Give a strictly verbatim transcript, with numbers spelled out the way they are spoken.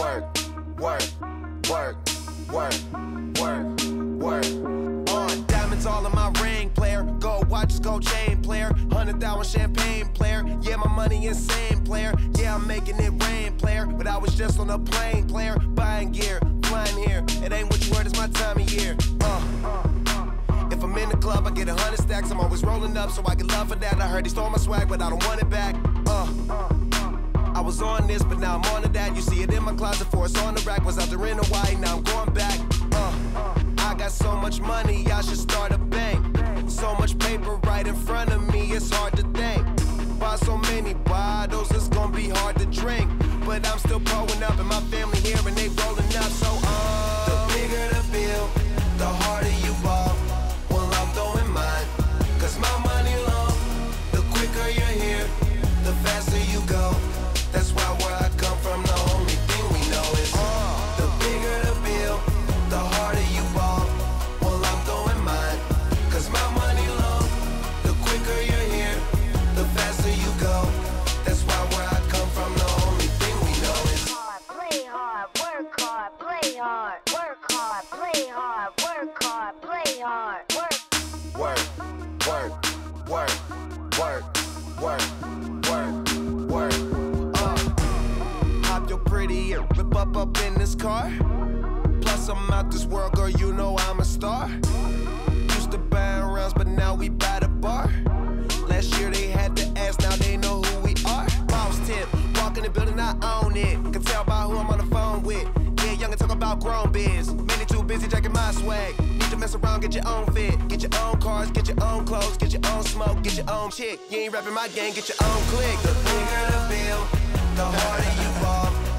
work, work, work, work, work, work. On diamonds all in my ring, player. Gold watches, gold chain, player. Hundred thousand champagne, player. Yeah, my money insane, player. Yeah, I'm making it rain, player. But I was just on a plane, player. Buying gear, flying here. It ain't what you heard, it's my time of year. Uh. If I'm in the club, I get a hundred stacks. I'm always rolling up, so I get love for that. I heard he stole my swag, but I don't want it back. Uh. I was on this, but now I'm on to that. You see it in my closet, for it's on the rack. Was out there in Hawaii, now I'm going back. Uh, I got so much money, I should start a bank. So much paper right in front of me, it's hard to think. Buy so many bottles, it's gonna be hard to drink. But I'm still growing up, and my family here, and they rolling up. So uh, the bigger the bill, the harder you ball. Well, I'm throwing mine, cause my money long. The quicker you're here, the faster you go. That's why where I come from, the only thing we know is uh, the bigger the bill, the harder you ball. Well, I'm throwing mine, cause my money long. The quicker you're here, the faster you go. That's why where I come from, the only thing we know is hard, play hard, work hard, play hard, work hard, play hard, work hard, play hard, work. Work, work, work, work, work, work, work. You're pretty and rip up up in this car. Plus I'm out this world, girl, you know I'm a star. Used to buy rounds, but now we buy the bar. Last year they had to ask, now they know who we are. Boss tip, walk in the building, I own it. Can tell by who I'm on the phone with. Yeah, young and talk about grown biz. Many too busy jacking my swag. Need to mess around, get your own fit. Get your own cars, get your own clothes, get your own smoke, get your own chick. You ain't rapping my gang, get your own clique. The bigger the bill, the harder you fall.